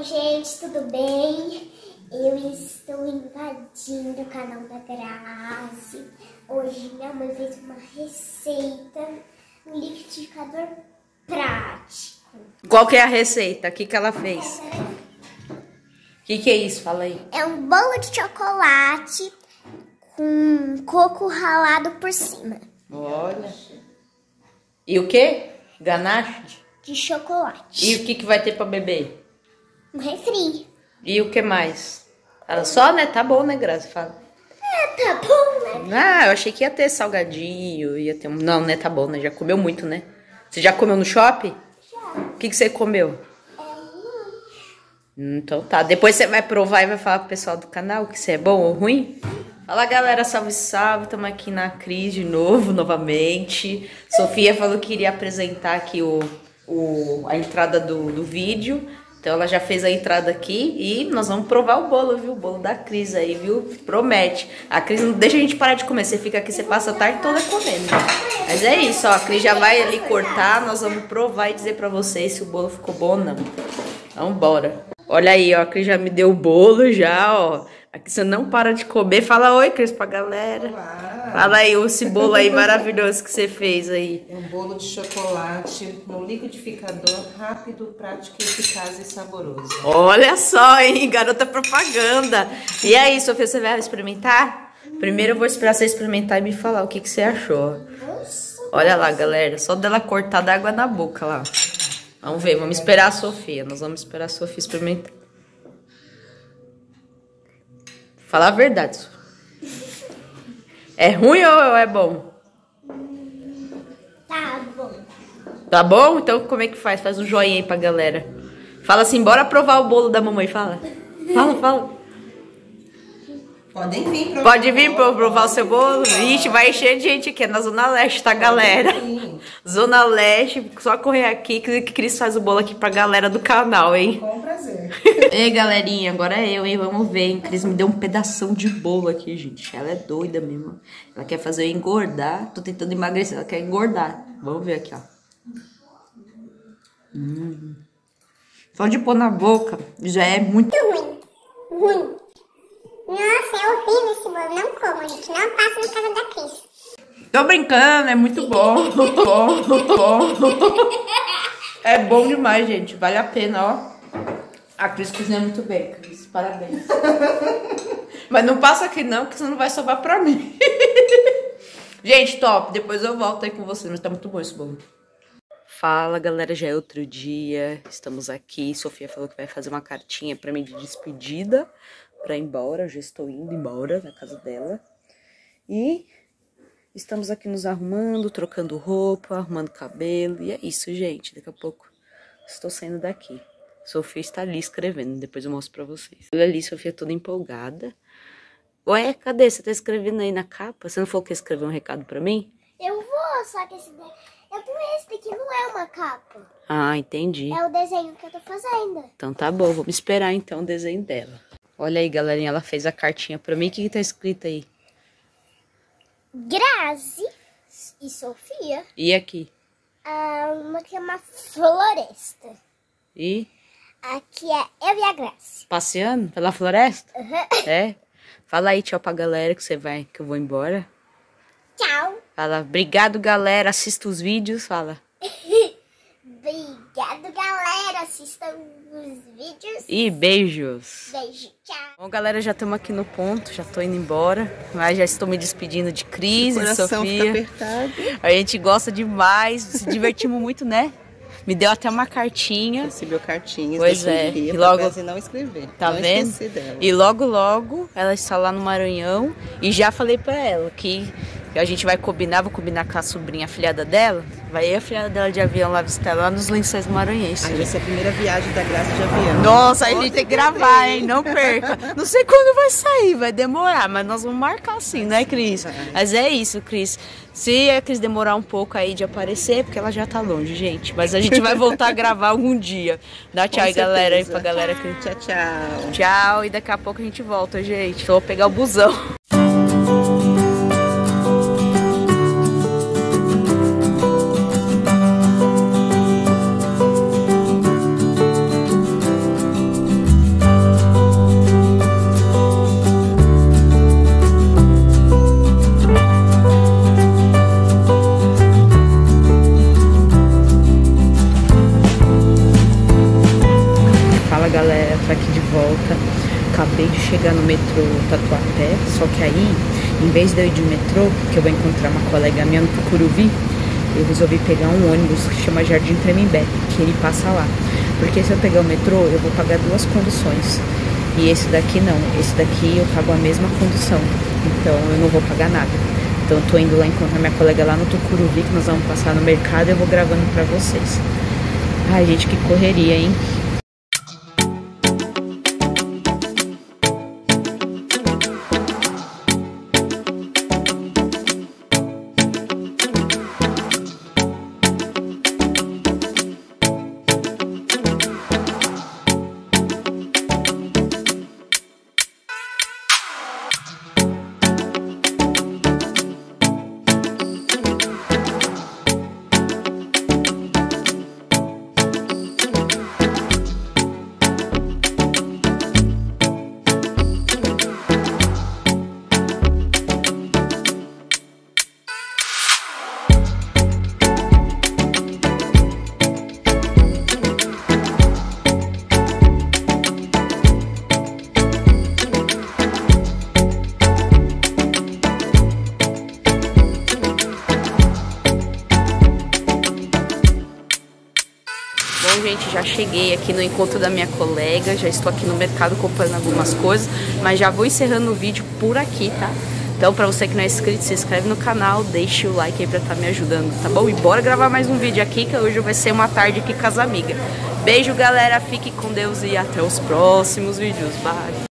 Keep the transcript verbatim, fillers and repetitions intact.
Oi gente, tudo bem? Eu estou invadindo o canal da Grazi. Hoje minha mãe fez uma receita, um liquidificador prático. Qual que é a receita? O que que ela fez? O que que é isso? Fala aí. É um bolo de chocolate com coco ralado por cima. Olha. E o que? Ganache? De chocolate. E o que que vai ter pra beber? Um refri. E o que mais? Ela só, né? Tá bom, né, Grazi? Fala. É, tá bom, né? Ah, eu achei que ia ter salgadinho, ia ter um... Não, né? Tá bom, né? Já comeu muito, né? Você já comeu no shopping? Já. O que que você comeu? É um lanche. Então tá. Depois você vai provar e vai falar pro pessoal do canal que se é bom ou ruim? Fala, galera, salve, salve. Estamos aqui na Cris de novo, novamente. Sofia falou que iria apresentar aqui o, o, a entrada do, do vídeo. Então ela já fez a entrada aqui e nós vamos provar o bolo, viu? O bolo da Cris aí, viu? Promete. A Cris não deixa a gente parar de comer. Você fica aqui, você passa a tarde toda comendo. Mas é isso, ó. A Cris já vai ali cortar. Nós vamos provar e dizer pra vocês se o bolo ficou bom ou não. Então bora. Olha aí, ó. A Cris já me deu o bolo já, ó. Aqui você não para de comer. Fala oi, Cris, pra galera. Olá. Fala aí esse bolo aí maravilhoso que você fez aí. É um bolo de chocolate no liquidificador, rápido, prático, eficaz e saboroso. Olha só, hein? Garota propaganda. E aí, Sofia, você vai experimentar? Primeiro eu vou esperar você experimentar e me falar o que, que você achou. Olha lá, galera. Só dela cortar dá água na boca lá. Vamos ver, vamos esperar a Sofia. Nós vamos esperar a Sofia experimentar. Fala a verdade, Sofia. É ruim ou é bom? Tá bom. Tá bom? Então como é que faz? Faz um joinha aí pra galera. Fala assim, bora provar o bolo da mamãe. Fala. Fala, fala. Podem vir provar. Pode vir pra provar o seu bolo? Ixi, vai encher de gente aqui. É na Zona Leste, tá, galera? Zona Leste, só correr aqui que o Cris faz o bolo aqui pra galera do canal, hein? Com prazer. Ei, galerinha, agora é eu, hein? Vamos ver, hein? Cris me deu um pedação de bolo aqui, gente. Ela é doida mesmo. Ela quer fazer eu engordar. Tô tentando emagrecer, ela quer engordar. Vamos ver aqui, ó. Hum. Só de pôr na boca já é muito Ruim. Ruim. Nossa, é horrível esse bolo. Não como, gente. Não passa na casa da Cris. Tô brincando, é muito bom. Bom, bom. É bom demais, gente. Vale a pena, ó. A Cris cozinha muito bem, Cris. Parabéns. Mas não passa aqui não, que senão não vai sobrar pra mim. Gente, top. Depois eu volto aí com vocês. Mas tá muito bom esse bolo. Fala, galera. Já é outro dia. Estamos aqui. Sofia falou que vai fazer uma cartinha pra mim de despedida. Pra ir embora. Eu já estou indo embora na casa dela. E estamos aqui nos arrumando, trocando roupa, arrumando cabelo. E é isso, gente. Daqui a pouco estou saindo daqui. Sofia está ali escrevendo. Depois eu mostro pra vocês. Olha ali, Sofia toda empolgada. Ué, cadê? Você tá escrevendo aí na capa? Você não falou que ia escrever um recado pra mim? Eu vou, só que esse daqui... Eu tenho esse daqui, não é uma capa. Ah, entendi. É o desenho que eu tô fazendo. Então tá bom, vamos esperar então o desenho dela. Olha aí, galerinha, ela fez a cartinha pra mim. O que que tá escrito aí? Grazi e Sofia. E aqui? Ah, uma que é uma floresta. E? Aqui é eu e a Grazi. Passeando pela floresta? Uhum. É? Fala aí, tchau pra galera que você vai, que eu vou embora. Tchau. Fala, obrigado, galera. Assista os vídeos, fala. Obrigado, galera. Assistam os vídeos. E beijos. Beijo, tchau. Bom, galera, já estamos aqui no ponto, já tô indo embora. Mas já estou me despedindo de Cris e de Sofia. Apertado. A gente gosta demais, se divertimos muito, né? Me deu até uma cartinha. Recebeu cartinhas. Pois da é. Sofia, E logo pra não escrever. Tá não vendo? esqueci dela. E logo, logo, ela está lá no Maranhão. E já falei pra ela que a gente vai combinar, vou combinar com a sobrinha, a filhada dela. Vai ir a filhada dela de avião lá visitar ela lá nos Lençóis Maranhenses. Aí vai ser a primeira viagem da Grazi de avião. Nossa, aí a gente tem que gravar, hein? Não perca. Não sei quando vai sair, vai demorar, mas nós vamos marcar sim, né, Cris? Mas é isso, Cris. Se a Cris demorar um pouco aí de aparecer, porque ela já tá longe, gente. Mas a gente vai voltar a gravar algum dia. Dá tchau aí, galera, aí pra galera. Tchau, tchau. Tchau, e daqui a pouco a gente volta, gente. Eu vou pegar o busão. galera, tô aqui de volta. Acabei de chegar no metrô Tatuapé, só que aí, em vez de eu ir de metrô, que eu vou encontrar uma colega minha no Tucuruvi, eu resolvi pegar um ônibus que chama Jardim Tremembé, que ele passa lá. Porque se eu pegar o metrô, eu vou pagar duas conduções. E esse daqui não, esse daqui eu pago a mesma condução, então eu não vou pagar nada. Então eu tô indo lá encontrar minha colega lá no Tucuruvi, que nós vamos passar no mercado e eu vou gravando pra vocês. Ai, gente, que correria, hein? Bom, gente, já cheguei aqui no encontro da minha colega, já estou aqui no mercado comprando algumas coisas, mas já vou encerrando o vídeo por aqui, tá? Então, pra você que não é inscrito, se inscreve no canal, deixa o like aí pra estar me ajudando, tá bom? E bora gravar mais um vídeo aqui, que hoje vai ser uma tarde aqui com as amigas. Beijo, galera, fique com Deus e até os próximos vídeos. Bye!